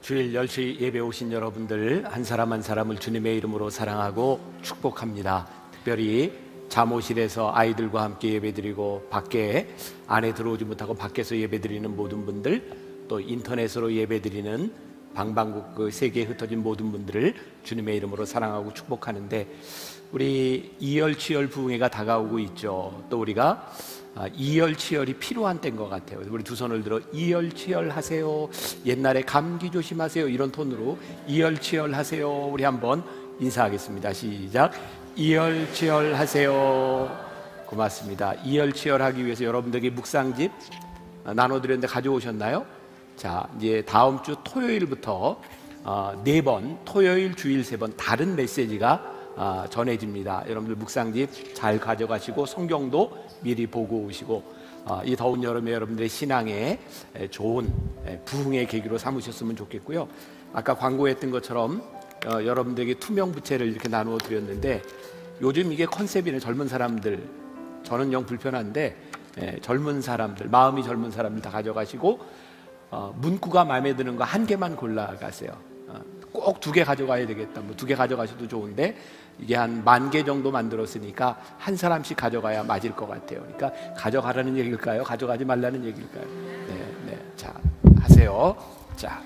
주일 10시 예배 오신 여러분들 한 사람 한 사람을 주님의 이름으로 사랑하고 축복합니다. 특별히 잠옷실에서 아이들과 함께 예배드리고 밖에 안에 들어오지 못하고 밖에서 예배드리는 모든 분들, 또 인터넷으로 예배드리는 방방곡 그 세계에 흩어진 모든 분들을 주님의 이름으로 사랑하고 축복하는데, 우리 이열치열 부흥회가 다가오고 있죠. 또 우리가 이열치열이 필요한 때인 것 같아요. 우리 두 손을 들어 이열치열 하세요. 옛날에 감기 조심하세요, 이런 톤으로 이열치열 하세요. 우리 한번 인사하겠습니다. 시작. 이열치열 하세요. 고맙습니다. 이열치열 하기 위해서 여러분들에게 묵상집 나눠드렸는데 가져오셨나요? 자, 이제 다음 주 토요일부터 4번, 토요일 주일 3번 다른 메시지가 전해집니다. 여러분들 묵상집 잘 가져가시고 성경도 미리 보고 오시고, 이 더운 여름에 여러분들의 신앙에 좋은 부흥의 계기로 삼으셨으면 좋겠고요. 아까 광고했던 것처럼 여러분들에게 투명 부채를 이렇게 나누어 드렸는데, 요즘 이게 컨셉이네. 젊은 사람들, 저는 영 불편한데 젊은 사람들, 마음이 젊은 사람들 다 가져가시고, 문구가 마음에 드는 거 한 개만 골라가세요. 꼭 2개 가져가야 되겠다, 뭐 2개 가져가셔도 좋은데, 이게 한 10,000개 정도 만들었으니까 한 사람씩 가져가야 맞을 것 같아요. 그러니까 가져가라는 얘기일까요? 가져가지 말라는 얘기일까요? 네. 자, 하세요. 자,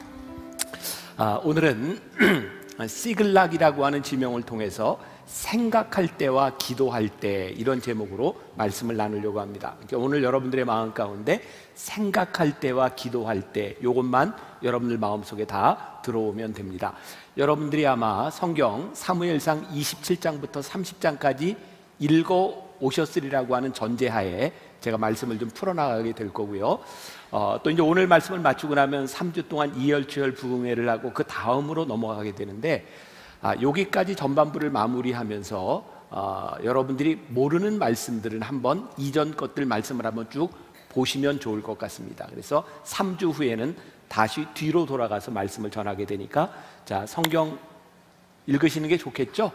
오늘은 시글락이라고 하는 지명을 통해서 생각할 때와 기도할 때, 이런 제목으로 말씀을 나누려고 합니다. 그러니까 오늘 여러분들의 마음 가운데 생각할 때와 기도할 때, 이것만 여러분들 마음속에 다 들어오면 됩니다. 여러분들이 아마 성경 사무엘상 27장부터 30장까지 읽어 오셨으리라고 하는 전제하에 제가 말씀을 좀 풀어나가게 될 거고요. 또 이제 오늘 말씀을 마치고 나면 3주 동안 이열치열 부흥회를 하고 그 다음으로 넘어가게 되는데, 여기까지 전반부를 마무리하면서 여러분들이 모르는 말씀들은 한번 이전 것들 말씀을 한번 쭉 보시면 좋을 것 같습니다. 그래서 3주 후에는 다시 뒤로 돌아가서 말씀을 전하게 되니까, 자, 성경 읽으시는 게 좋겠죠?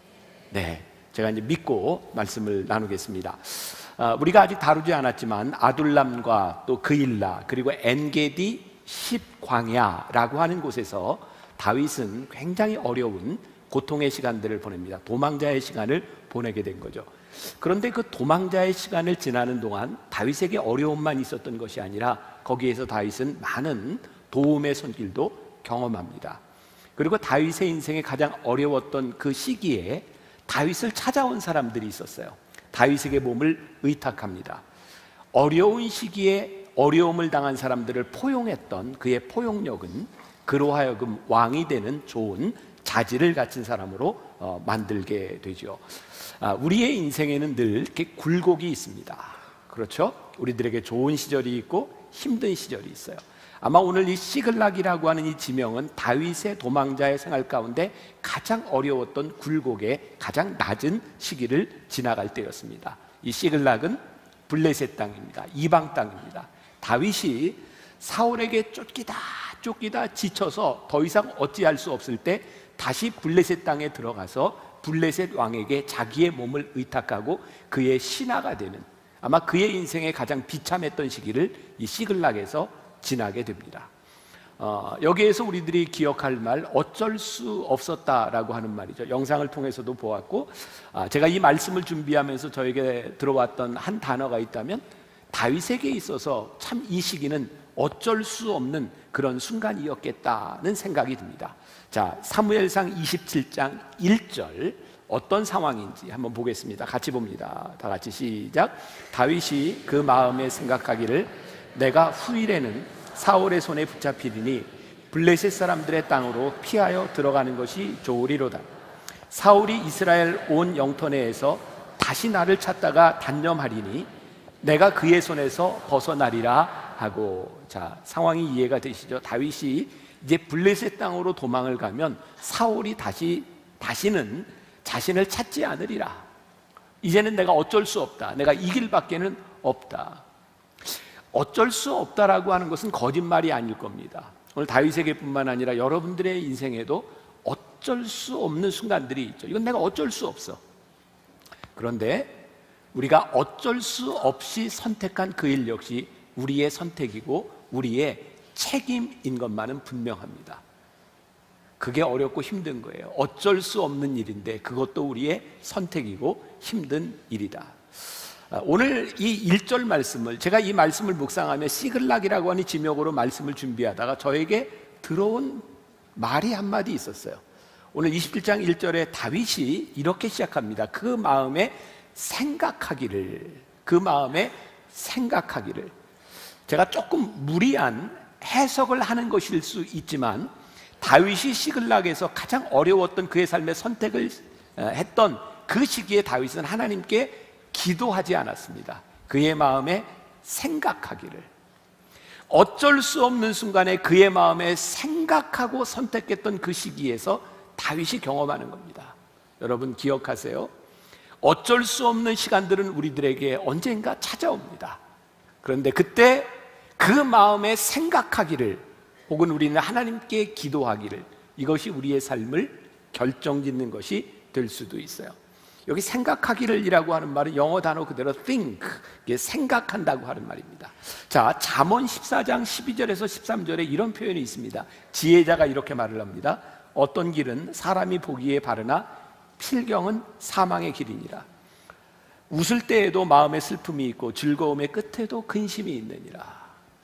네, 제가 이제 믿고 말씀을 나누겠습니다. 우리가 아직 다루지 않았지만 아둘람과 또 그일라, 그리고 엔게디 10광야라고 하는 곳에서 다윗은 굉장히 어려운 고통의 시간들을 보냅니다. 도망자의 시간을 보내게 된 거죠. 그런데 그 도망자의 시간을 지나는 동안 다윗에게 어려움만 있었던 것이 아니라, 거기에서 다윗은 많은 도움의 손길도 경험합니다. 그리고 다윗의 인생에 가장 어려웠던 그 시기에 다윗을 찾아온 사람들이 있었어요. 다윗에게 몸을 의탁합니다. 어려운 시기에 어려움을 당한 사람들을 포용했던 그의 포용력은 그로 하여금 왕이 되는 좋은 자질을 갖춘 사람으로 만들게 되죠. 우리의 인생에는 늘 이렇게 굴곡이 있습니다. 그렇죠? 우리들에게 좋은 시절이 있고 힘든 시절이 있어요. 아마 오늘 이 시글락이라고 하는 이 지명은 다윗의 도망자의 생활 가운데 가장 어려웠던 굴곡의 가장 낮은 시기를 지나갈 때였습니다. 이 시글락은 블레셋 땅입니다. 이방 땅입니다. 다윗이 사울에게 쫓기다 지쳐서 더 이상 어찌할 수 없을 때 다시 블레셋 땅에 들어가서 블레셋 왕에게 자기의 몸을 의탁하고 그의 신하가 되는, 아마 그의 인생에 가장 비참했던 시기를 이 시글락에서 지나게 됩니다. 여기에서 우리들이 기억할 말, 어쩔 수 없었다라고 하는 말이죠. 영상을 통해서도 보았고, 제가 이 말씀을 준비하면서 저에게 들어왔던 한 단어가 있다면, 다윗에게 있어서 참 이 시기는 어쩔 수 없는 그런 순간이었겠다는 생각이 듭니다. 자, 사무엘상 27장 1절 어떤 상황인지 한번 보겠습니다. 같이 봅니다. 다 같이 시작. 다윗이 그 마음에 생각하기를, 내가 후일에는 사울의 손에 붙잡히리니 블레셋 사람들의 땅으로 피하여 들어가는 것이 좋으리로다. 사울이 이스라엘 온 영토 내에서 다시 나를 찾다가 단념하리니 내가 그의 손에서 벗어나리라 하고. 자, 상황이 이해가 되시죠? 다윗이 이제 블레셋 땅으로 도망을 가면 사울이 다시는 자신을 찾지 않으리라. 이제는 내가 어쩔 수 없다. 내가 이길 밖에는 없다. 어쩔 수 없다라고 하는 것은 거짓말이 아닐 겁니다. 오늘 다윗에게뿐만 아니라 여러분들의 인생에도 어쩔 수 없는 순간들이 있죠. 이건 내가 어쩔 수 없어. 그런데 우리가 어쩔 수 없이 선택한 그 일 역시 우리의 선택이고 우리의 책임인 것만은 분명합니다. 그게 어렵고 힘든 거예요. 어쩔 수 없는 일인데 그것도 우리의 선택이고 힘든 일이다. 오늘 이 1절 말씀을, 제가 이 말씀을 묵상하며 시글락이라고 하는 지명으로 말씀을 준비하다가 저에게 들어온 말이 한마디 있었어요. 오늘 27장 1절에 다윗이 이렇게 시작합니다. 그 마음에 생각하기를. 제가 조금 무리한 해석을 하는 것일 수 있지만 다윗이 시글락에서 가장 어려웠던 그의 삶의 선택을 했던 그 시기에 다윗은 하나님께 기도하지 않았습니다. 그의 마음에 생각하기를. 어쩔 수 없는 순간에 그의 마음에 생각하고 선택했던 그 시기에서 다윗이 경험하는 겁니다. 여러분 기억하세요. 어쩔 수 없는 시간들은 우리들에게 언젠가 찾아옵니다. 그런데 그때 그 마음에 생각하기를, 혹은 우리는 하나님께 기도하기를, 이것이 우리의 삶을 결정짓는 것이 될 수도 있어요. 여기 생각하기를이라고 하는 말은 영어 단어 그대로 think, 이게 생각한다고 하는 말입니다. 자, 잠언 14장 12절에서 13절에 이런 표현이 있습니다. 지혜자가 이렇게 말을 합니다. 어떤 길은 사람이 보기에 바르나 필경은 사망의 길이니라. 웃을 때에도 마음에 슬픔이 있고 즐거움의 끝에도 근심이 있느니라.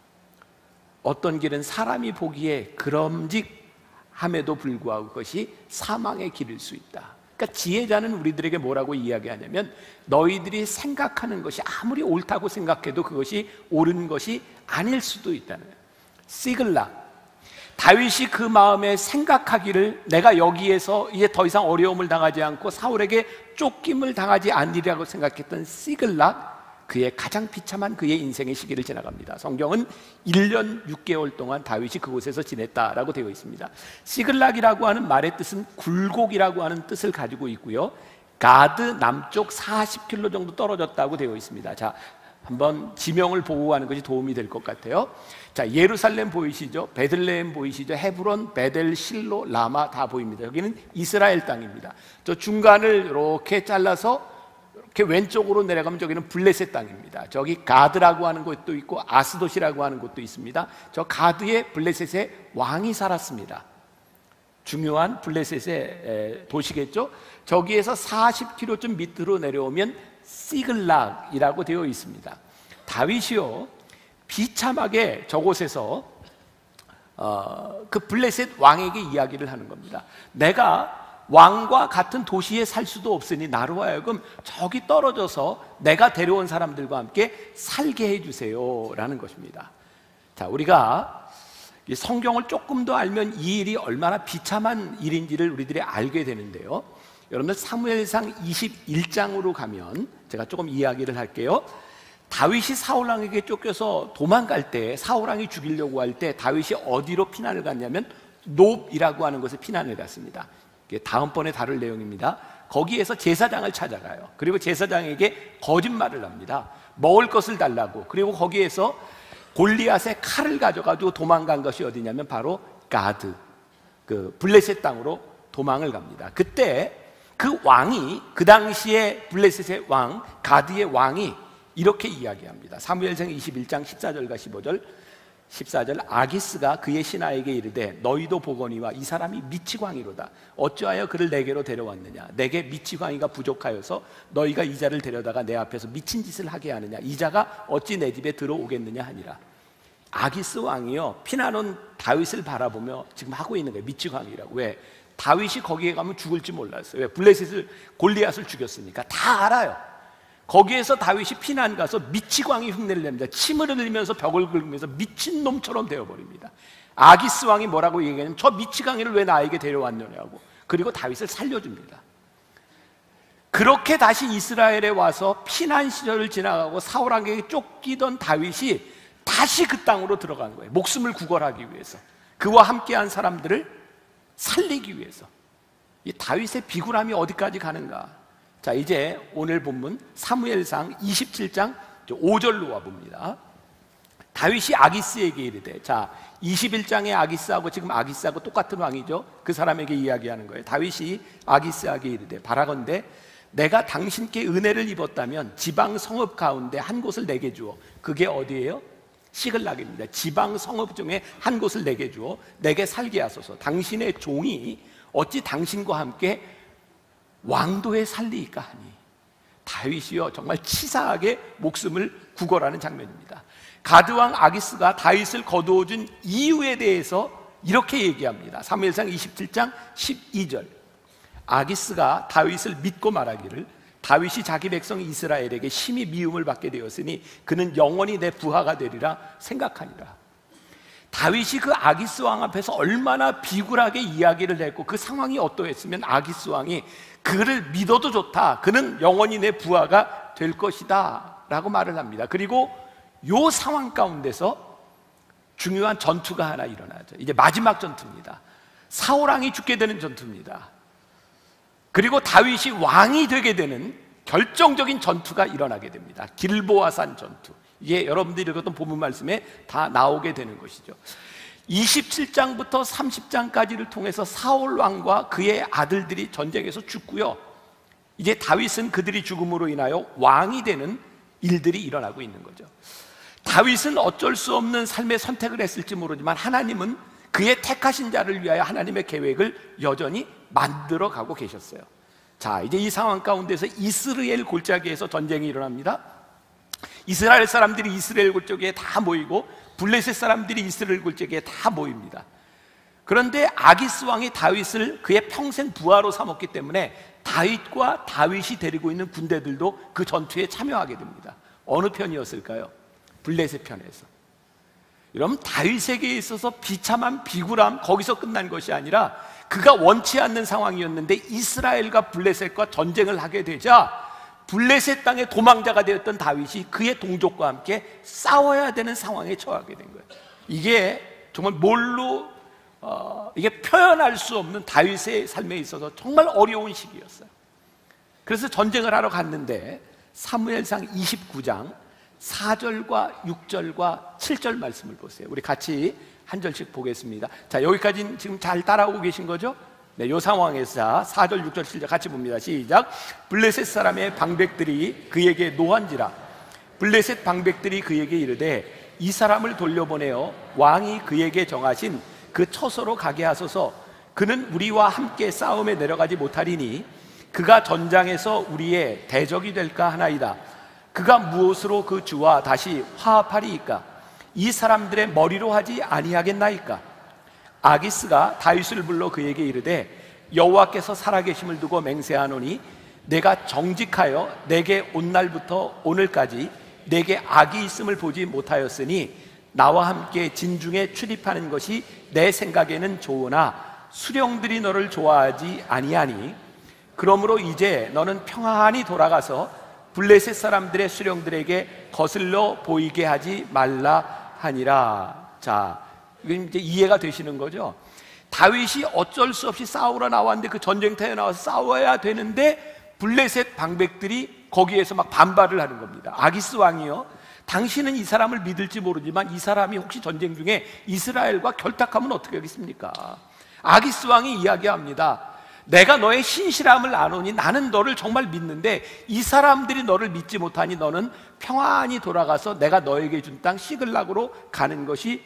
어떤 길은 사람이 보기에 그럼직함에도 불구하고 그것이 사망의 길일 수 있다. 그러니까 지혜자는 우리들에게 뭐라고 이야기하냐면 너희들이 생각하는 것이 아무리 옳다고 생각해도 그것이 옳은 것이 아닐 수도 있다는 거예요. 시글락. 다윗이 그 마음에 생각하기를 내가 여기에서 이제 더 이상 어려움을 당하지 않고 사울에게 쫓김을 당하지 않으리라고 생각했던 시글락, 그의 가장 비참한 그의 인생의 시기를 지나갑니다. 성경은 1년 6개월 동안 다윗이 그곳에서 지냈다라고 되어 있습니다. 시글락이라고 하는 말의 뜻은 굴곡이라고 하는 뜻을 가지고 있고요, 가드 남쪽 40km 정도 떨어졌다고 되어 있습니다. 자, 한번 지명을 보고 가는 것이 도움이 될 것 같아요. 자, 예루살렘 보이시죠? 베들레헴 보이시죠? 헤브론, 베델, 실로, 라마 다 보입니다. 여기는 이스라엘 땅입니다. 저 중간을 이렇게 잘라서 이렇게 왼쪽으로 내려가면 저기는 블레셋 땅입니다. 저기 가드라고 하는 곳도 있고 아스돗이라고 하는 곳도 있습니다. 저 가드에 블레셋의 왕이 살았습니다. 중요한 블레셋의 도시겠죠? 저기에서 40km쯤 밑으로 내려오면 시글락이라고 되어 있습니다. 다윗이요, 비참하게 저곳에서 그 블레셋 왕에게 이야기를 하는 겁니다. 내가 왕과 같은 도시에 살 수도 없으니 나로 하여금 저기 떨어져서 내가 데려온 사람들과 함께 살게 해주세요 라는 것입니다. 자, 우리가 이 성경을 조금 더 알면 이 일이 얼마나 비참한 일인지를 우리들이 알게 되는데요, 여러분들 사무엘상 21장으로 가면 제가 조금 이야기를 할게요. 다윗이 사울왕에게 쫓겨서 도망갈 때, 사울왕이 죽이려고 할 때 다윗이 어디로 피난을 갔냐면 놉이라고 하는 곳에 피난을 갔습니다. 다음번에 다룰 내용입니다. 거기에서 제사장을 찾아가요. 그리고 제사장에게 거짓말을 합니다. 먹을 것을 달라고. 그리고 거기에서 골리앗의 칼을 가져가지고 도망간 것이 어디냐면 바로 가드, 그 블레셋 땅으로 도망을 갑니다. 그때 그 왕이, 그 당시에 블레셋의 왕, 가드의 왕이 이렇게 이야기합니다. 사무엘상 21장 14절과 15절, 14절, 아기스가 그의 신하에게 이르되 너희도 보거니와 이 사람이 미치광이로다. 어찌하여 그를 내게로 데려왔느냐? 내게 미치광이가 부족하여서 너희가 이 자를 데려다가 내 앞에서 미친 짓을 하게 하느냐? 이 자가 어찌 내 집에 들어오겠느냐 하니라. 아기스 왕이요, 피난 온 다윗을 바라보며 지금 하고 있는 거예요. 미치광이라고. 왜? 다윗이 거기에 가면 죽을지 몰랐어요. 왜? 블레셋을, 골리앗을 죽였으니까. 다 알아요. 거기에서 다윗이 피난 가서 미치광이 흉내를 냅니다. 침을 흘리면서 벽을 긁으면서 미친놈처럼 되어버립니다. 아기스 왕이 뭐라고 얘기하냐면 저 미치광이를 왜 나에게 데려왔느냐고. 그리고 다윗을 살려줍니다. 그렇게 다시 이스라엘에 와서 피난 시절을 지나가고 사울왕에게 쫓기던 다윗이 다시 그 땅으로 들어간 거예요. 목숨을 구걸하기 위해서, 그와 함께한 사람들을 살리기 위해서. 이 다윗의 비굴함이 어디까지 가는가? 자, 이제 오늘 본문 사무엘상 27장 5절로 와봅니다. 다윗이 아기스에게 이르되, 자, 21장의 아기스하고 지금 아기스하고 똑같은 왕이죠. 그 사람에게 이야기하는 거예요. 다윗이 아기스에게 이르되, 바라건대 내가 당신께 은혜를 입었다면 지방 성읍 가운데 한 곳을 내게 주어. 그게 어디예요? 시글락입니다. 지방 성읍 중에 한 곳을 내게 주어 내게 살게 하소서. 당신의 종이 어찌 당신과 함께 왕도에 살리이까 하니. 다윗이요 정말 치사하게 목숨을 구걸하는 장면입니다. 가드왕 아기스가 다윗을 거두어준 이유에 대해서 이렇게 얘기합니다. 사무엘상 27장 12절. 아기스가 다윗을 믿고 말하기를 다윗이 자기 백성 이스라엘에게 심히 미움을 받게 되었으니 그는 영원히 내 부하가 되리라 생각하니라. 다윗이 그 아기스 왕 앞에서 얼마나 비굴하게 이야기를 했고 그 상황이 어떠했으면 아기스 왕이 그를 믿어도 좋다, 그는 영원히 내 부하가 될 것이다 라고 말을 합니다. 그리고 이 상황 가운데서 중요한 전투가 하나 일어나죠. 이제 마지막 전투입니다. 사울 왕이 죽게 되는 전투입니다. 그리고 다윗이 왕이 되게 되는 결정적인 전투가 일어나게 됩니다. 길보아산 전투. 이게 여러분들이 읽었던 본문 말씀에 다 나오게 되는 것이죠. 27장부터 30장까지를 통해서 사울 왕과 그의 아들들이 전쟁에서 죽고요, 이제 다윗은 그들이 죽음으로 인하여 왕이 되는 일들이 일어나고 있는 거죠. 다윗은 어쩔 수 없는 삶의 선택을 했을지 모르지만 하나님은 그의 택하신 자를 위하여 하나님의 계획을 여전히 만들어 가고 계셨어요. 자, 이제 이 상황 가운데서 이스라엘 골짜기에서 전쟁이 일어납니다. 이스라엘 사람들이 이스라엘 골짜기에 다 모이고 블레셋 사람들이 이스라엘 골짜기에 다 모입니다. 그런데 아기스 왕이 다윗을 그의 평생 부하로 삼았기 때문에 다윗과 다윗이 데리고 있는 군대들도 그 전투에 참여하게 됩니다. 어느 편이었을까요? 블레셋 편에서. 여러분, 다윗에게 있어서 비참한 비굴함 거기서 끝난 것이 아니라 그가 원치 않는 상황이었는데 이스라엘과 블레셋과 전쟁을 하게 되자 블레셋 땅의 도망자가 되었던 다윗이 그의 동족과 함께 싸워야 되는 상황에 처하게 된 거예요. 이게 정말 이게 표현할 수 없는 다윗의 삶에 있어서 정말 어려운 시기였어요. 그래서 전쟁을 하러 갔는데 사무엘상 29장 4절과 6절과 7절 말씀을 보세요. 우리 같이 한 절씩 보겠습니다. 자, 여기까지는 지금 잘 따라오고 계신 거죠? 네, 이 상황에서 4절, 6절, 7절 같이 봅니다. 시작. 블레셋 사람의 방백들이 그에게 노한지라. 블레셋 방백들이 그에게 이르되 이 사람을 돌려보내어 왕이 그에게 정하신 그 처소로 가게 하소서. 그는 우리와 함께 싸움에 내려가지 못하리니 그가 전장에서 우리의 대적이 될까 하나이다. 그가 무엇으로 그 주와 다시 화합하리이까? 이 사람들의 머리로 하지 아니하겠나이까? 아기스가 다윗을 불러 그에게 이르되 여호와께서 살아계심을 두고 맹세하노니 내가 정직하여 내게 온 날부터 오늘까지 내게 악이 있음을 보지 못하였으니 나와 함께 진중에 출입하는 것이 내 생각에는 좋으나 수령들이 너를 좋아하지 아니하니 그러므로 이제 너는 평안히 돌아가서 블레셋 사람들의 수령들에게 거슬러 보이게 하지 말라 하니라. 자, 이건 이제 이해가 되시는 거죠? 다윗이 어쩔 수 없이 싸우러 나왔는데 그 전쟁터에 나와서 싸워야 되는데 블레셋 방백들이 거기에서 막 반발을 하는 겁니다. 아기스 왕이요, 당신은 이 사람을 믿을지 모르지만 이 사람이 혹시 전쟁 중에 이스라엘과 결탁하면 어떻게 하겠습니까? 아기스 왕이 이야기합니다. 내가 너의 신실함을 아노니 나는 너를 정말 믿는데 이 사람들이 너를 믿지 못하니 너는 평안히 돌아가서 내가 너에게 준 땅 시글락으로 가는 것이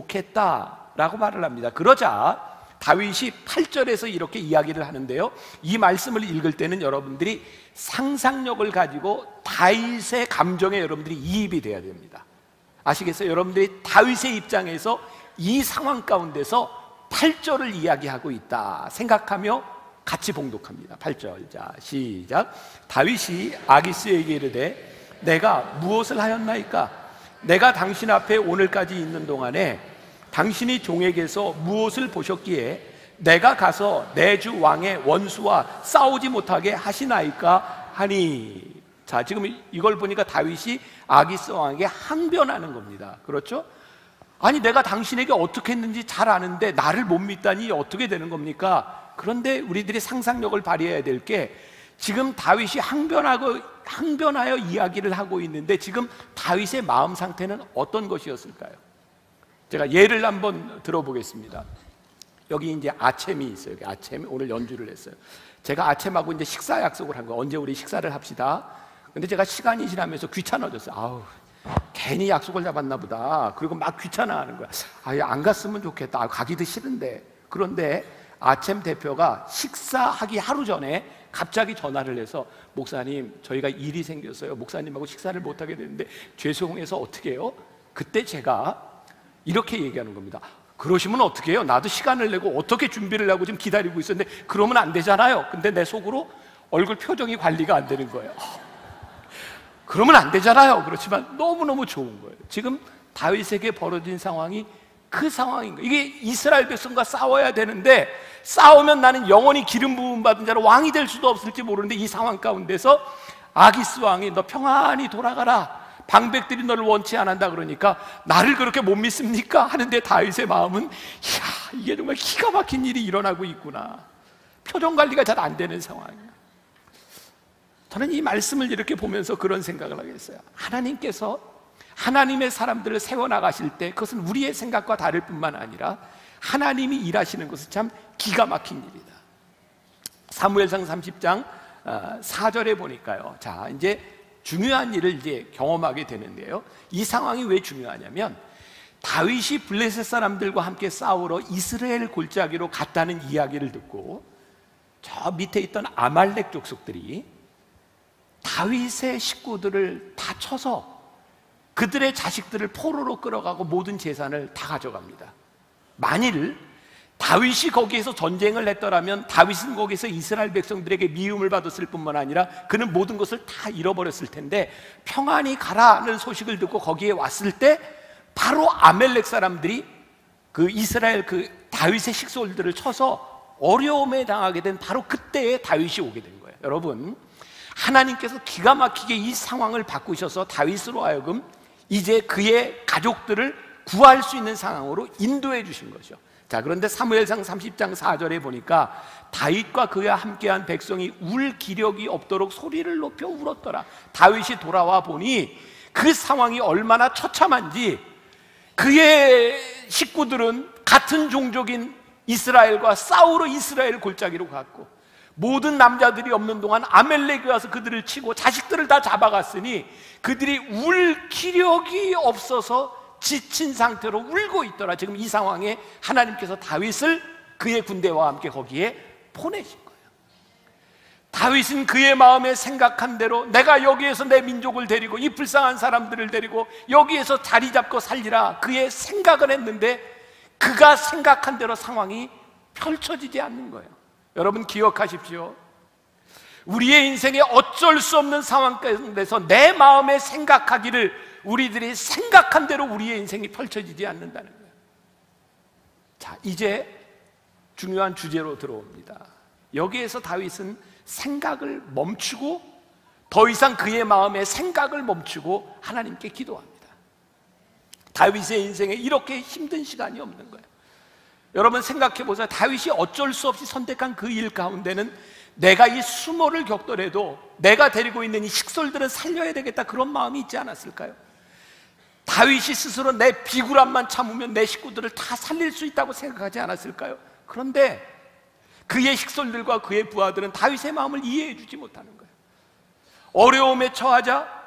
좋겠다라고 말을 합니다. 그러자 다윗이 8절에서 이렇게 이야기를 하는데요, 이 말씀을 읽을 때는 여러분들이 상상력을 가지고 다윗의 감정에 여러분들이 이입이 돼야 됩니다. 아시겠어요? 여러분들이 다윗의 입장에서 이 상황 가운데서 8절을 이야기하고 있다 생각하며 같이 봉독합니다. 8절. 자, 시작. 다윗이 아기스에게 이르되 내가 무엇을 하였나이까? 내가 당신 앞에 오늘까지 있는 동안에 당신이 종에게서 무엇을 보셨기에 내가 가서 내 주 왕의 원수와 싸우지 못하게 하시나이까 하니. 자, 지금 이걸 보니까 다윗이 아기스 왕에게 항변하는 겁니다. 그렇죠? 아니, 내가 당신에게 어떻게 했는지 잘 아는데 나를 못 믿다니 어떻게 되는 겁니까? 그런데 우리들이 상상력을 발휘해야 될 게 지금 다윗이 항변하여 이야기를 하고 있는데 지금 다윗의 마음 상태는 어떤 것이었을까요? 제가 예를 한번 들어보겠습니다. 여기 이제 아챔이 있어요. 여기 아챔 오늘 연주를 했어요. 제가 아챔하고 이제 식사 약속을 한 거예요. 언제 우리 식사를 합시다. 근데 제가 시간이 지나면서 귀찮아졌어요. 아우, 괜히 약속을 잡았나 보다. 그리고 막 귀찮아하는 거야. 아예 안 갔으면 좋겠다. 가기도 싫은데. 그런데 아챔 대표가 식사하기 하루 전에 갑자기 전화를 해서 목사님, 저희가 일이 생겼어요. 목사님하고 식사를 못하게 되는데 죄송해서 어떻게 해요? 그때 제가 이렇게 얘기하는 겁니다. 그러시면 어떻게 해요? 나도 시간을 내고 어떻게 준비를 하고 지금 기다리고 있었는데 그러면 안 되잖아요. 근데 내 속으로 얼굴 표정이 관리가 안 되는 거예요. 그러면 안 되잖아요. 그렇지만 너무너무 좋은 거예요. 지금 다윗에게 벌어진 상황이 그 상황인 거예요. 이게 이스라엘 백성과 싸워야 되는데 싸우면 나는 영원히 기름 부음 받은 자로 왕이 될 수도 없을지 모르는데 이 상황 가운데서 아기스 왕이 너 평안히 돌아가라, 방백들이 너를 원치 않는다 그러니까 나를 그렇게 못 믿습니까? 하는데 다윗의 마음은 이야, 이게 정말 기가 막힌 일이 일어나고 있구나. 표정 관리가 잘 안 되는 상황이에요. 저는 이 말씀을 이렇게 보면서 그런 생각을 하겠어요. 하나님께서 하나님의 사람들을 세워나가실 때 그것은 우리의 생각과 다를 뿐만 아니라 하나님이 일하시는 것은 참 기가 막힌 일이다. 사무엘상 30장 4절에 보니까요, 자 이제 중요한 일을 이제 경험하게 되는데요, 이 상황이 왜 중요하냐면 다윗이 블레셋 사람들과 함께 싸우러 이스라엘 골짜기로 갔다는 이야기를 듣고 저 밑에 있던 아말렉 족속들이 다윗의 식구들을 다 쳐서 그들의 자식들을 포로로 끌어가고 모든 재산을 다 가져갑니다. 만일 다윗이 거기에서 전쟁을 했더라면 다윗은 거기서 이스라엘 백성들에게 미움을 받았을 뿐만 아니라 그는 모든 것을 다 잃어버렸을 텐데 평안히 가라는 소식을 듣고 거기에 왔을 때 바로 아멜렉 사람들이 그 이스라엘 그 다윗의 식솔들을 쳐서 어려움에 당하게 된 바로 그때에 다윗이 오게 된 거예요. 여러분, 하나님께서 기가 막히게 이 상황을 바꾸셔서 다윗으로 하여금 이제 그의 가족들을 구할 수 있는 상황으로 인도해 주신 거죠. 자, 그런데 사무엘상 30장 4절에 보니까 다윗과 그와 함께한 백성이 울 기력이 없도록 소리를 높여 울었더라. 다윗이 돌아와 보니 그 상황이 얼마나 처참한지 그의 식구들은 같은 종족인 이스라엘과 싸우러 이스라엘 골짜기로 갔고 모든 남자들이 없는 동안 아멜렉이 와서 그들을 치고 자식들을 다 잡아갔으니 그들이 울 기력이 없어서 지친 상태로 울고 있더라. 지금 이 상황에 하나님께서 다윗을 그의 군대와 함께 거기에 보내신 거예요. 다윗은 그의 마음에 생각한 대로 내가 여기에서 내 민족을 데리고 이 불쌍한 사람들을 데리고 여기에서 자리 잡고 살리라 그의 생각을 했는데 그가 생각한 대로 상황이 펼쳐지지 않는 거예요. 여러분 기억하십시오. 우리의 인생에 어쩔 수 없는 상황 가운데서 내 마음에 생각하기를 우리들이 생각한 대로 우리의 인생이 펼쳐지지 않는다는 거예요. 자, 이제 중요한 주제로 들어옵니다. 여기에서 다윗은 생각을 멈추고 더 이상 그의 마음에 생각을 멈추고 하나님께 기도합니다. 다윗의 인생에 이렇게 힘든 시간이 없는 거예요. 여러분 생각해 보세요. 다윗이 어쩔 수 없이 선택한 그 일 가운데는 내가 이 수모를 겪더라도 내가 데리고 있는 이 식솔들은 살려야 되겠다 그런 마음이 있지 않았을까요? 다윗이 스스로 내 비굴함만 참으면 내 식구들을 다 살릴 수 있다고 생각하지 않았을까요? 그런데 그의 식솔들과 그의 부하들은 다윗의 마음을 이해해 주지 못하는 거예요. 어려움에 처하자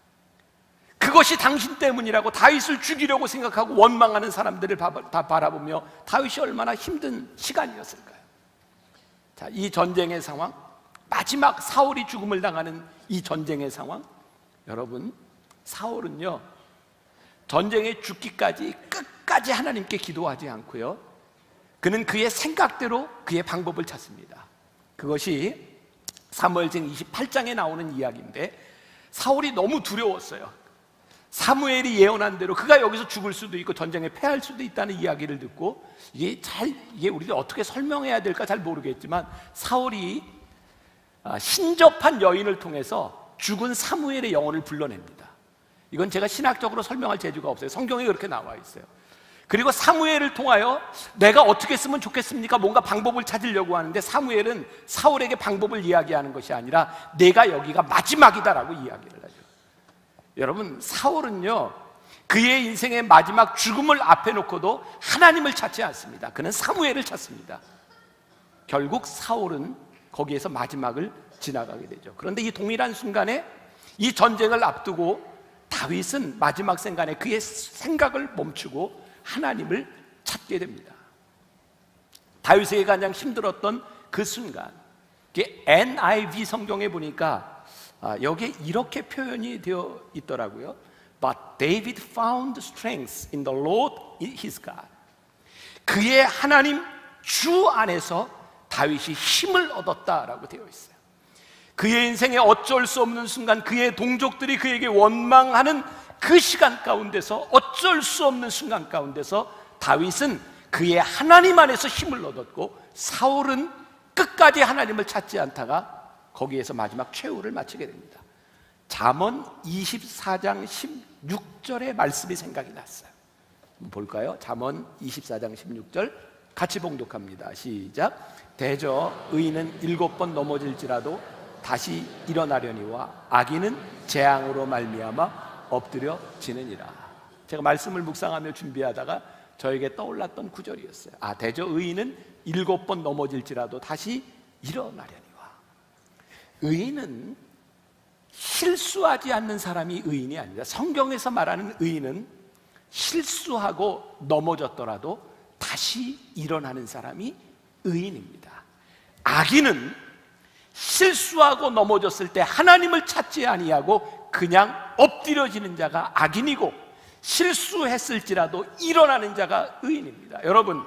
그것이 당신 때문이라고 다윗을 죽이려고 생각하고 원망하는 사람들을 다 바라보며 다윗이 얼마나 힘든 시간이었을까요? 자, 이 전쟁의 상황, 마지막 사울이 죽음을 당하는 이 전쟁의 상황, 여러분 사울은요 전쟁에 죽기까지 끝까지 하나님께 기도하지 않고요 그는 그의 생각대로 그의 방법을 찾습니다. 그것이 사무엘상 28장에 나오는 이야기인데 사울이 너무 두려웠어요. 사무엘이 예언한 대로 그가 여기서 죽을 수도 있고 전쟁에 패할 수도 있다는 이야기를 듣고 이게 우리가 어떻게 설명해야 될까 잘 모르겠지만 사울이 신접한 여인을 통해서 죽은 사무엘의 영혼을 불러냅니다. 이건 제가 신학적으로 설명할 재주가 없어요. 성경에 그렇게 나와 있어요. 그리고 사무엘을 통하여 내가 어떻게 쓰면 좋겠습니까? 뭔가 방법을 찾으려고 하는데 사무엘은 사울에게 방법을 이야기하는 것이 아니라 내가 여기가 마지막이다라고 이야기를 하죠. 여러분 사울은요 그의 인생의 마지막 죽음을 앞에 놓고도 하나님을 찾지 않습니다. 그는 사무엘을 찾습니다. 결국 사울은 거기에서 마지막을 지나가게 되죠. 그런데 이 동일한 순간에 이 전쟁을 앞두고 다윗은 마지막 생간에 그의 생각을 멈추고 하나님을 찾게 됩니다. 다윗에게 가장 힘들었던 그 순간, NIV 성경에 보니까 여기에 이렇게 표현이 되어 있더라고요. But David found strength in the Lord his God. 그의 하나님 주 안에서 다윗이 힘을 얻었다라고 되어 있어요. 그의 인생에 어쩔 수 없는 순간, 그의 동족들이 그에게 원망하는 그 시간 가운데서, 어쩔 수 없는 순간 가운데서 다윗은 그의 하나님 안에서 힘을 얻었고, 사울은 끝까지 하나님을 찾지 않다가 거기에서 마지막 최후를 마치게 됩니다. 잠언 24장 16절의 말씀이 생각이 났어요. 한번 볼까요? 잠언 24장 16절 같이 봉독합니다. 시작. 대저 의인은 7번 넘어질지라도 다시 일어나려니와 악인은 재앙으로 말미암아 엎드려지느니라. 제가 말씀을 묵상하며 준비하다가 저에게 떠올랐던 구절이었어요. 대저 의인은 7번 넘어질지라도 다시 일어나려니와. 의인은 실수하지 않는 사람이 의인이 아닙니다. 성경에서 말하는 의인은 실수하고 넘어졌더라도 다시 일어나는 사람이 의인입니다. 악인은 실수하고 넘어졌을 때 하나님을 찾지 아니하고 그냥 엎드려지는 자가 악인이고, 실수했을지라도 일어나는 자가 의인입니다. 여러분,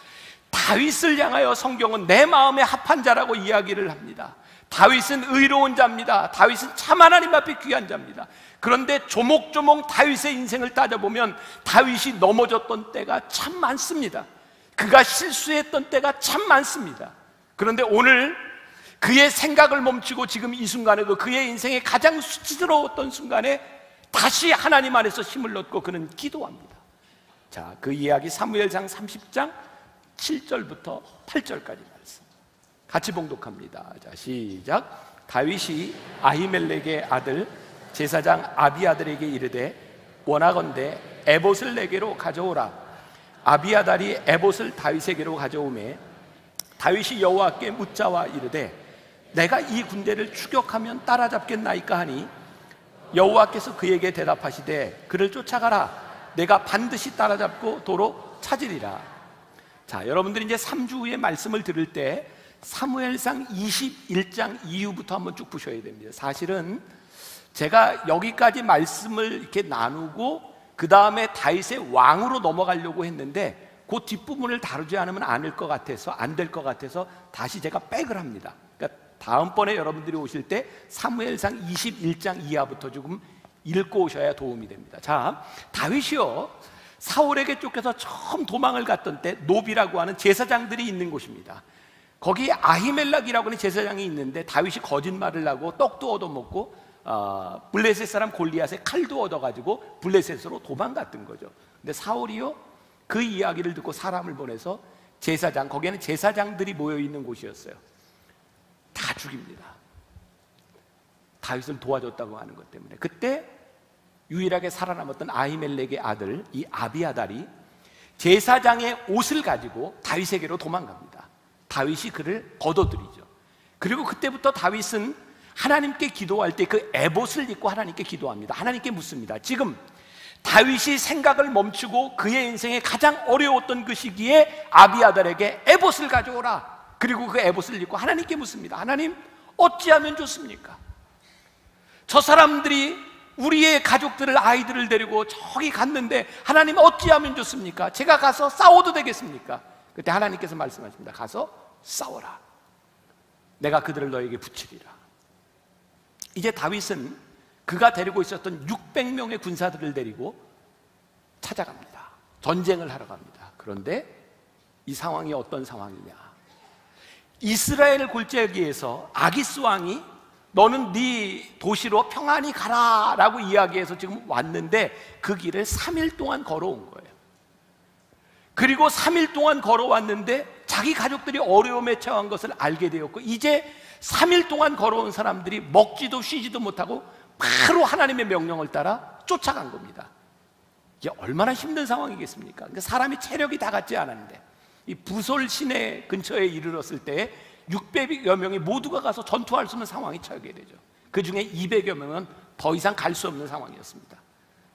다윗을 향하여 성경은 내 마음에 합한 자라고 이야기를 합니다. 다윗은 의로운 자입니다. 다윗은 참 하나님 앞에 귀한 자입니다. 그런데 조목조목 다윗의 인생을 따져보면 다윗이 넘어졌던 때가 참 많습니다. 그가 실수했던 때가 참 많습니다. 그런데 오늘 그의 생각을 멈추고 지금 이 순간에도 그의 인생의 가장 수치스러웠던 순간에 다시 하나님 안에서 힘을 얻고 그는 기도합니다. 자, 그 이야기 사무엘상 30장 7절부터 8절까지 말씀 같이 봉독합니다. 자, 시작. 다윗이 아히멜렉의 아들 제사장 아비아달에게 이르되 원하건대 에봇을 내게로 가져오라. 아비아달이 에봇을 다윗에게로 가져오매 다윗이 여호와께 묻자와 이르되 내가 이 군대를 추격하면 따라잡겠나이까 하니 여호와께서 그에게 대답하시되 그를 쫓아가라. 내가 반드시 따라잡고 도로 찾으리라. 자, 여러분들이 이제 3주 후에 말씀을 들을 때 사무엘상 21장 이후부터 한번 쭉 보셔야 됩니다. 사실은 제가 여기까지 말씀을 이렇게 나누고 그 다음에 다윗의 왕으로 넘어가려고 했는데 그 뒷부분을 다루지 않으면 안 될 것 같아서 다시 제가 백을 합니다. 그러니까 다음번에 여러분들이 오실 때 사무엘상 21장 이하부터 조금 읽고 오셔야 도움이 됩니다. 자, 다윗이요, 사울에게 쫓겨서 처음 도망을 갔던 때 노비라고 하는 제사장들이 있는 곳입니다. 거기 아히멜락이라고 하는 제사장이 있는데 다윗이 거짓말을 하고 떡도 얻어먹고 블레셋 사람 골리앗의 칼도 얻어가지고 블레셋으로 도망갔던 거죠. 근데 사울이요, 그 이야기를 듣고 사람을 보내서 제사장, 거기에는 제사장들이 모여있는 곳이었어요. 다 죽입니다. 다윗을 도와줬다고 하는 것 때문에. 그때 유일하게 살아남았던 아히멜렉의 아들 이 아비아달이 제사장의 옷을 가지고 다윗에게로 도망갑니다. 다윗이 그를 거둬들이죠. 그리고 그때부터 다윗은 하나님께 기도할 때 그 에봇을 입고 하나님께 기도합니다. 하나님께 묻습니다. 지금 다윗이 생각을 멈추고 그의 인생에 가장 어려웠던 그 시기에 아비아달에게 에봇을 가져오라. 그리고 그 에봇을 입고 하나님께 묻습니다. 하나님, 어찌하면 좋습니까? 저 사람들이 우리의 가족들을, 아이들을 데리고 저기 갔는데 하나님 어찌하면 좋습니까? 제가 가서 싸워도 되겠습니까? 그때 하나님께서 말씀하십니다. 가서 싸워라. 내가 그들을 너에게 붙이리라. 이제 다윗은 그가 데리고 있었던 600명의 군사들을 데리고 찾아갑니다. 전쟁을 하러 갑니다. 그런데 이 상황이 어떤 상황이냐? 이스라엘을 골재하기 위해서 아기스 왕이 너는 네 도시로 평안히 가라 라고 이야기해서 지금 왔는데 그 길을 3일 동안 걸어온 거예요. 그리고 3일 동안 걸어왔는데 자기 가족들이 어려움에 처한 것을 알게 되었고, 이제 3일 동안 걸어온 사람들이 먹지도 쉬지도 못하고 바로 하나님의 명령을 따라 쫓아간 겁니다. 이게 얼마나 힘든 상황이겠습니까? 그러니까 사람이 체력이 다 같지 않았는데 이 부솔 시내 근처에 이르렀을 때 600여 명이 모두가 가서 전투할 수 없는 상황이 처하게 되죠. 그 중에 200여 명은 더 이상 갈 수 없는 상황이었습니다.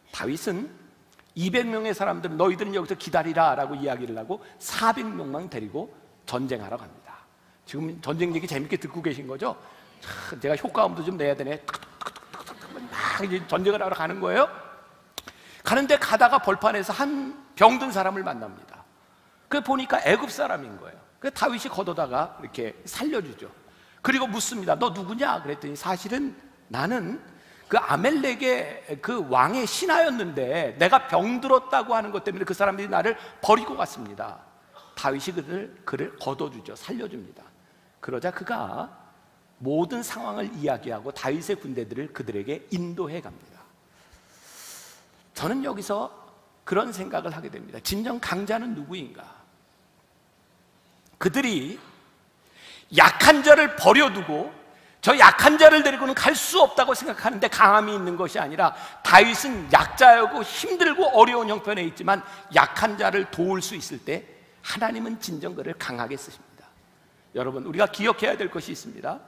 다윗은 200명의 사람들, 너희들은 여기서 기다리라 라고 이야기를 하고 400명만 데리고 전쟁하러 갑니다. 지금 전쟁 얘기 재밌게 듣고 계신 거죠? 제가 효과음도 좀 내야 되네. 막 이제 전쟁을 하러 가는 거예요. 가는데 가다가 벌판에서 한 병든 사람을 만납니다. 그 보니까 애굽 사람인 거예요. 그 다윗이 걷어다가 이렇게 살려주죠. 그리고 묻습니다. 너 누구냐? 그랬더니 사실은 나는 그 아멜렉의 그 왕의 신하였는데 내가 병들었다고 하는 것 때문에 그 사람들이 나를 버리고 갔습니다. 다윗이 그를 걷어주죠. 살려줍니다. 그러자 그가 모든 상황을 이야기하고 다윗의 군대들을 그들에게 인도해 갑니다. 저는 여기서 그런 생각을 하게 됩니다. 진정 강자는 누구인가? 그들이 약한 자를 버려두고 저 약한 자를 데리고는 갈 수 없다고 생각하는데 강함이 있는 것이 아니라 다윗은 약자였고 힘들고 어려운 형편에 있지만 약한 자를 도울 수 있을 때 하나님은 진정 그를 강하게 쓰십니다. 여러분, 우리가 기억해야 될 것이 있습니다.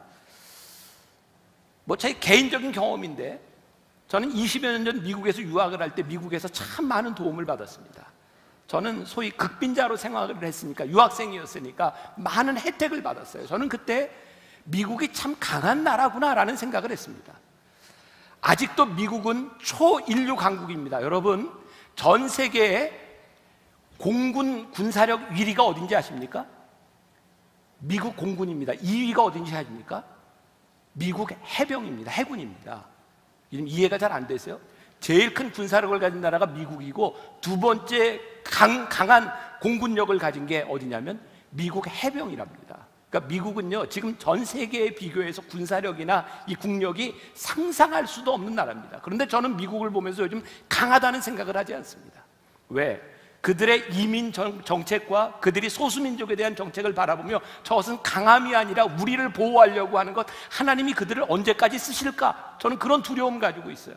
제 개인적인 경험인데 저는 20여 년 전 미국에서 유학을 할 때 미국에서 참 많은 도움을 받았습니다. 저는 소위 극빈자로 생활을 했으니까, 유학생이었으니까 많은 혜택을 받았어요. 저는 그때 미국이 참 강한 나라구나라는 생각을 했습니다. 아직도 미국은 초인류 강국입니다. 여러분, 전 세계의 공군 군사력 1위가 어딘지 아십니까? 미국 공군입니다. 2위가 어딘지 아십니까? 미국 해병입니다. 해군입니다. 이해가 잘 안 되세요? 제일 큰 군사력을 가진 나라가 미국이고 두 번째 강한 공군력을 가진 게 어디냐면 미국 해병이랍니다. 그러니까 미국은요, 지금 전 세계에 비교해서 군사력이나 이 국력이 상상할 수도 없는 나라입니다. 그런데 저는 미국을 보면서 요즘 강하다는 생각을 하지 않습니다. 왜? 그들의 이민 정책과 그들이 소수민족에 대한 정책을 바라보며 저것은 강함이 아니라 우리를 보호하려고 하는 것, 하나님이 그들을 언제까지 쓰실까? 저는 그런 두려움 가지고 있어요.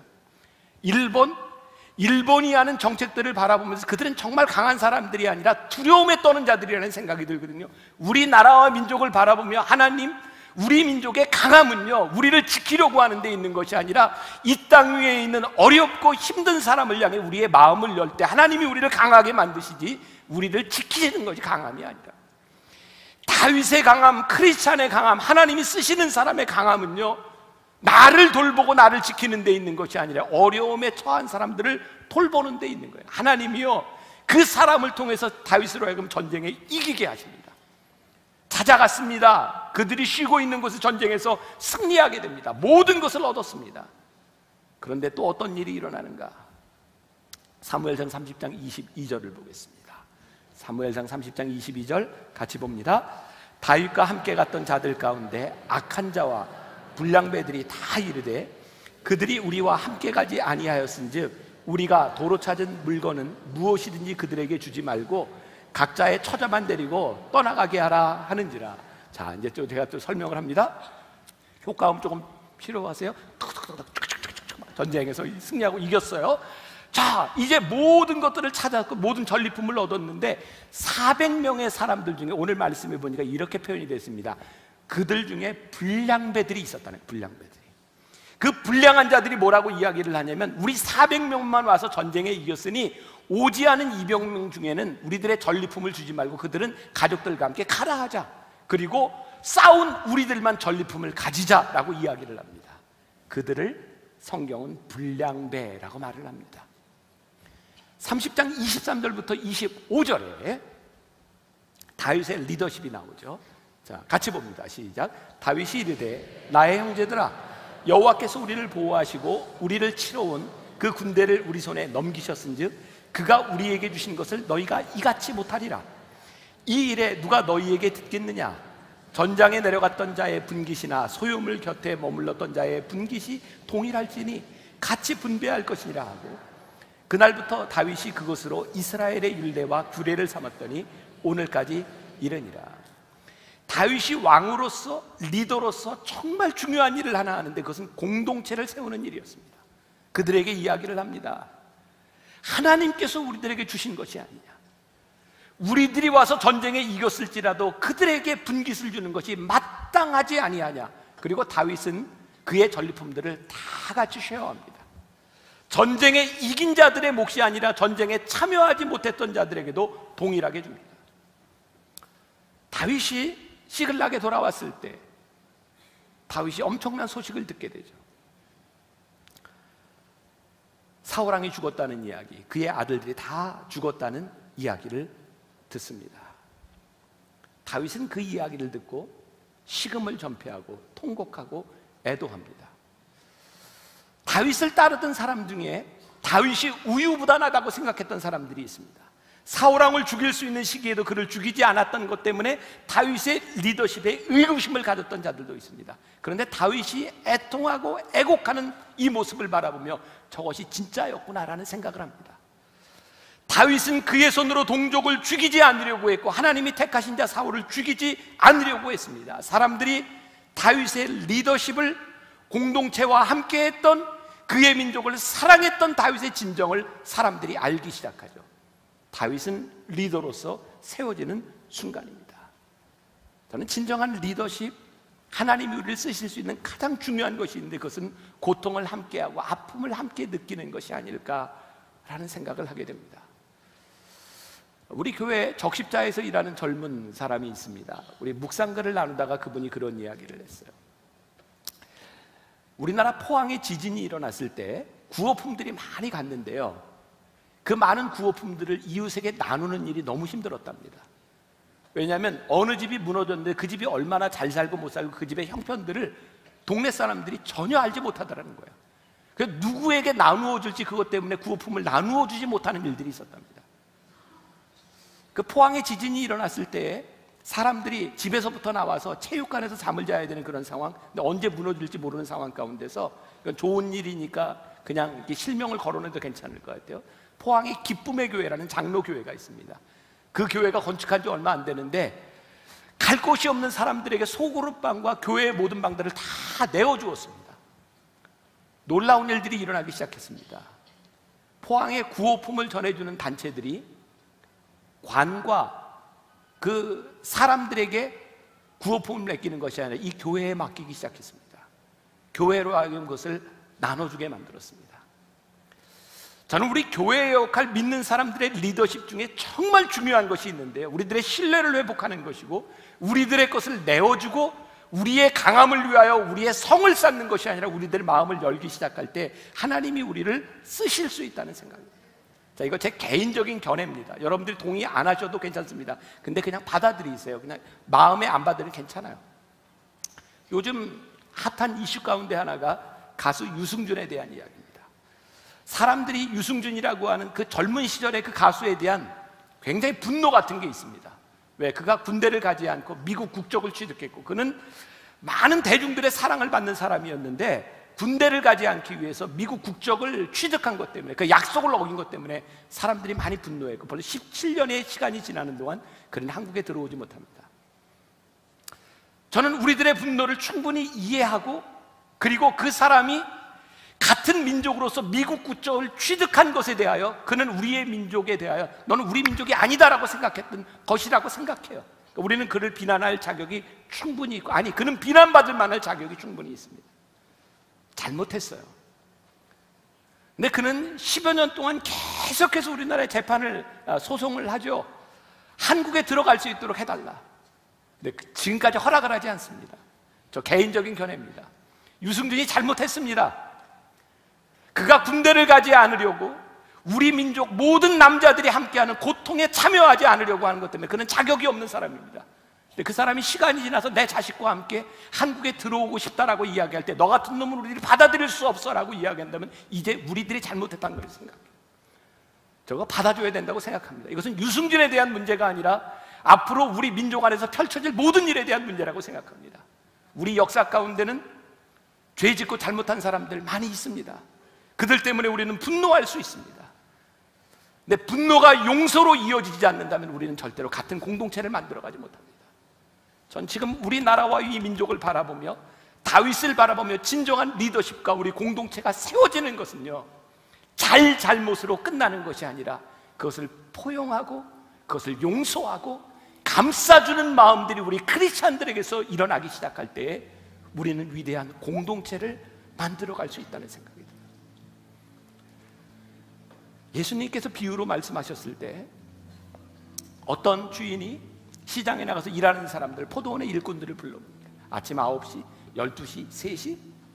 일본이 하는 정책들을 바라보면서 그들은 정말 강한 사람들이 아니라 두려움에 떠는 자들이라는 생각이 들거든요. 우리나라와 민족을 바라보며 하나님, 우리 민족의 강함은요, 우리를 지키려고 하는 데 있는 것이 아니라 이 땅 위에 있는 어렵고 힘든 사람을 향해 우리의 마음을 열 때 하나님이 우리를 강하게 만드시지 우리를 지키시는 것이 강함이 아니라, 다윗의 강함, 크리스찬의 강함, 하나님이 쓰시는 사람의 강함은요, 나를 돌보고 나를 지키는 데 있는 것이 아니라 어려움에 처한 사람들을 돌보는 데 있는 거예요. 하나님이요, 그 사람을 통해서 다윗으로 하여금 전쟁에 이기게 하십니다. 찾아갔습니다. 그들이 쉬고 있는 곳을 전쟁에서 승리하게 됩니다. 모든 것을 얻었습니다. 그런데 또 어떤 일이 일어나는가? 사무엘상 30장 22절을 보겠습니다. 사무엘상 30장 22절 같이 봅니다. 다윗과 함께 갔던 자들 가운데 악한 자와 불량배들이 다 이르되 그들이 우리와 함께 가지 아니하였은즉 우리가 도로 찾은 물건은 무엇이든지 그들에게 주지 말고 각자의 처자만 데리고 떠나가게 하라 하는지라. 자, 이제 제가 또 설명을 합니다. 효과음 조금 필요하세요? 전쟁에서 승리하고 이겼어요. 자, 이제 모든 것들을 찾았고 모든 전리품을 얻었는데 400명의 사람들 중에 오늘 말씀해 보니까 이렇게 표현이 됐습니다. 그들 중에 불량배들이 있었다는 거예요. 불량배들이. 그 불량한 자들이 뭐라고 이야기를 하냐면, 우리 400명만 와서 전쟁에 이겼으니 오지 않은 200명 중에는 우리들의 전리품을 주지 말고 그들은 가족들과 함께 가라 하자. 그리고 싸운 우리들만 전리품을 가지자라고 이야기를 합니다. 그들을 성경은 불량배라고 말을 합니다. 30장 23절부터 25절에 다윗의 리더십이 나오죠. 자, 같이 봅니다. 시작. 다윗이 이르되 나의 형제들아, 여호와께서 우리를 보호하시고 우리를 치러온 그 군대를 우리 손에 넘기셨은즉 그가 우리에게 주신 것을 너희가 이같이 못하리라. 이 일에 누가 너희에게 듣겠느냐? 전장에 내려갔던 자의 분깃이나 소유물 곁에 머물렀던 자의 분깃이 동일할지니 같이 분배할 것이니라 하고, 그날부터 다윗이 그것으로 이스라엘의 율례와 규례를 삼았더니 오늘까지 이르니라. 다윗이 왕으로서, 리더로서 정말 중요한 일을 하나 하는데 그것은 공동체를 세우는 일이었습니다. 그들에게 이야기를 합니다. 하나님께서 우리들에게 주신 것이 아니냐, 우리들이 와서 전쟁에 이겼을지라도 그들에게 분깃을 주는 것이 마땅하지 아니하냐. 그리고 다윗은 그의 전리품들을 다 같이 쉐어합니다. 전쟁에 이긴 자들의 몫이 아니라 전쟁에 참여하지 못했던 자들에게도 동일하게 줍니다. 다윗이 시글락에 돌아왔을 때 다윗이 엄청난 소식을 듣게 되죠. 사울왕이 죽었다는 이야기, 그의 아들들이 다 죽었다는 이야기를 듣습니다. 다윗은 그 이야기를 듣고 식음을 전폐하고 통곡하고 애도합니다. 다윗을 따르던 사람 중에 다윗이 우유부단하다고 생각했던 사람들이 있습니다. 사울왕을 죽일 수 있는 시기에도 그를 죽이지 않았던 것 때문에 다윗의 리더십에 의구심을 가졌던 자들도 있습니다. 그런데 다윗이 애통하고 애곡하는 이 모습을 바라보며 저것이 진짜였구나라는 생각을 합니다. 다윗은 그의 손으로 동족을 죽이지 않으려고 했고 하나님이 택하신 자 사울을 죽이지 않으려고 했습니다. 사람들이 다윗의 리더십을, 공동체와 함께했던 그의 민족을 사랑했던 다윗의 진정을 사람들이 알기 시작하죠. 다윗은 리더로서 세워지는 순간입니다. 저는 진정한 리더십, 하나님이 우리를 쓰실 수 있는 가장 중요한 것이 있는데 그것은 고통을 함께하고 아픔을 함께 느끼는 것이 아닐까라는 생각을 하게 됩니다. 우리 교회 적십자에서 일하는 젊은 사람이 있습니다. 우리 묵상글을 나누다가 그분이 그런 이야기를 했어요. 우리나라 포항에 지진이 일어났을 때 구호품들이 많이 갔는데요, 그 많은 구호품들을 이웃에게 나누는 일이 너무 힘들었답니다. 왜냐하면 어느 집이 무너졌는데 그 집이 얼마나 잘 살고 못 살고 그 집의 형편들을 동네 사람들이 전혀 알지 못하더라는 거예요. 그래서 누구에게 나누어 줄지 그것 때문에 구호품을 나누어 주지 못하는 일들이 있었답니다. 그 포항에 지진이 일어났을 때 사람들이 집에서부터 나와서 체육관에서 잠을 자야 되는 그런 상황, 근데 언제 무너질지 모르는 상황 가운데서 이건 좋은 일이니까 그냥 이렇게 실명을 거론해도 괜찮을 것 같아요. 포항에 기쁨의 교회라는 장로교회가 있습니다. 그 교회가 건축한 지 얼마 안 되는데 갈 곳이 없는 사람들에게 소그룹방과 교회의 모든 방들을 다 내어주었습니다. 놀라운 일들이 일어나기 시작했습니다. 포항에 구호품을 전해주는 단체들이 관과 그 사람들에게 구호품을 맡기는 것이 아니라 이 교회에 맡기기 시작했습니다. 교회로 하여금 그것을 나눠주게 만들었습니다. 저는 우리 교회의 역할, 믿는 사람들의 리더십 중에 정말 중요한 것이 있는데요, 우리들의 신뢰를 회복하는 것이고 우리들의 것을 내어주고 우리의 강함을 위하여 우리의 성을 쌓는 것이 아니라 우리들의 마음을 열기 시작할 때 하나님이 우리를 쓰실 수 있다는 생각입니다. 자, 이거 제 개인적인 견해입니다. 여러분들이 동의 안 하셔도 괜찮습니다. 근데 그냥 받아들이세요. 그냥 마음에 안 받으면 괜찮아요. 요즘 핫한 이슈 가운데 하나가 가수 유승준에 대한 이야기입니다. 사람들이 유승준이라고 하는 그 젊은 시절의 그 가수에 대한 굉장히 분노 같은 게 있습니다. 왜? 그가 군대를 가지 않고 미국 국적을 취득했고 그는 많은 대중들의 사랑을 받는 사람이었는데 군대를 가지 않기 위해서 미국 국적을 취득한 것 때문에, 그 약속을 어긴 것 때문에 사람들이 많이 분노했고 벌써 17년의 시간이 지나는 동안 그는 한국에 들어오지 못합니다. 저는 우리들의 분노를 충분히 이해하고, 그리고 그 사람이 같은 민족으로서 미국 국적을 취득한 것에 대하여 그는 우리의 민족에 대하여 너는 우리 민족이 아니다라고 생각했던 것이라고 생각해요. 그러니까 우리는 그를 비난할 자격이 충분히 있고, 아니, 그는 비난받을 만할 자격이 충분히 있습니다. 잘못했어요. 근데 그는 10여 년 동안 계속해서 우리나라의 재판을, 소송을 하죠. 한국에 들어갈 수 있도록 해달라. 근데 지금까지 허락을 하지 않습니다. 저 개인적인 견해입니다. 유승준이 잘못했습니다. 그가 군대를 가지 않으려고, 우리 민족 모든 남자들이 함께하는 고통에 참여하지 않으려고 하는 것 때문에 그는 자격이 없는 사람입니다. 근데 그 사람이 시간이 지나서 내 자식과 함께 한국에 들어오고 싶다라고 이야기할 때 너 같은 놈은 우리를 받아들일 수 없어라고 이야기한다면 이제 우리들이 잘못했다는 걸 생각해요. 저거 받아줘야 된다고 생각합니다. 이것은 유승준에 대한 문제가 아니라 앞으로 우리 민족 안에서 펼쳐질 모든 일에 대한 문제라고 생각합니다. 우리 역사 가운데는 죄 짓고 잘못한 사람들 많이 있습니다. 그들 때문에 우리는 분노할 수 있습니다. 근데 분노가 용서로 이어지지 않는다면 우리는 절대로 같은 공동체를 만들어가지 못합니다. 전 지금 우리나라와 이 민족을 바라보며, 다윗을 바라보며 진정한 리더십과 우리 공동체가 세워지는 것은요, 잘못으로 끝나는 것이 아니라 그것을 포용하고 그것을 용서하고 감싸주는 마음들이 우리 크리스찬들에게서 일어나기 시작할 때에 우리는 위대한 공동체를 만들어갈 수 있다는 생각이 듭니다. 예수님께서 비유로 말씀하셨을 때 어떤 주인이 시장에 나가서 일하는 사람들, 포도원의 일꾼들을 불러봅니다. 아침 9시, 12시, 3시.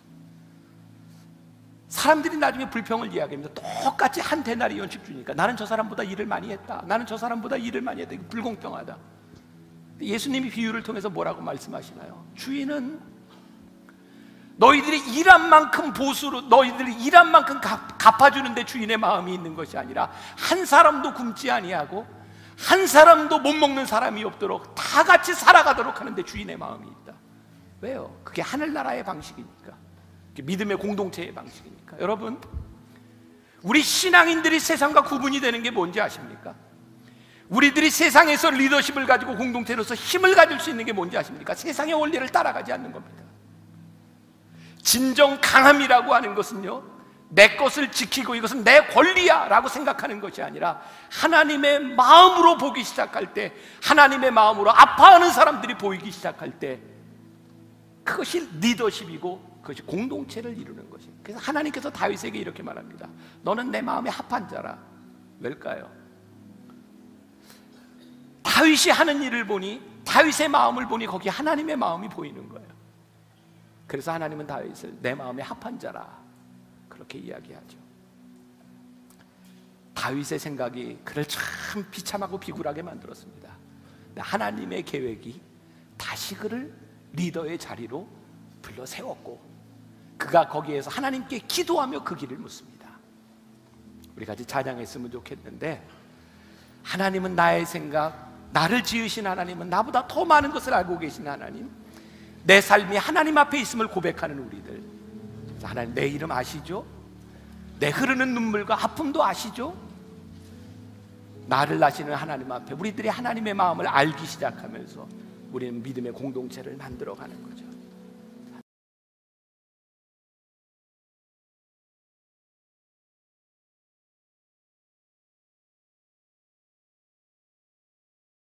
사람들이 나중에 불평을 이야기합니다. 똑같이 한 데나리온씩 주니까 나는 저 사람보다 일을 많이 했다, 나는 저 사람보다 일을 많이 했다. 이거 불공평하다. 예수님이 비유를 통해서 뭐라고 말씀하시나요? 주인은 너희들이 일한 만큼 보수로, 너희들이 일한 만큼 갚아주는데 주인의 마음이 있는 것이 아니라 한 사람도 굶지 아니하고 한 사람도 못 먹는 사람이 없도록 다 같이 살아가도록 하는데 주인의 마음이 있다. 왜요? 그게 하늘나라의 방식이니까, 그게 믿음의 공동체의 방식이니까. 여러분, 우리 신앙인들이 세상과 구분이 되는 게 뭔지 아십니까? 우리들이 세상에서 리더십을 가지고 공동체로서 힘을 가질 수 있는 게 뭔지 아십니까? 세상의 원리를 따라가지 않는 겁니다. 진정 강함이라고 하는 것은요, 내 것을 지키고 이것은 내 권리야 라고 생각하는 것이 아니라 하나님의 마음으로 보기 시작할 때, 하나님의 마음으로 아파하는 사람들이 보이기 시작할 때, 그것이 리더십이고 그것이 공동체를 이루는 것입니다. 그래서 하나님께서 다윗에게 이렇게 말합니다. 너는 내 마음에 합한 자라. 왜일까요? 다윗이 하는 일을 보니, 다윗의 마음을 보니 거기 하나님의 마음이 보이는 거예요. 그래서 하나님은 다윗을 내 마음에 합한 자라 그렇게 이야기하죠. 다윗의 생각이 그를 참 비참하고 비굴하게 만들었습니다. 하나님의 계획이 다시 그를 리더의 자리로 불러 세웠고, 그가 거기에서 하나님께 기도하며 그 길을 묻습니다. 우리 같이 찬양했으면 좋겠는데, 하나님은 나의 생각, 나를 지으신 하나님은 나보다 더 많은 것을 알고 계신 하나님, 내 삶이 하나님 앞에 있음을 고백하는 우리들. 하나님, 내 이름 아시죠? 내 흐르는 눈물과 아픔도 아시죠? 나를 아시는 하나님 앞에 우리들이 하나님의 마음을 알기 시작하면서 우리는 믿음의 공동체를 만들어가는 거죠.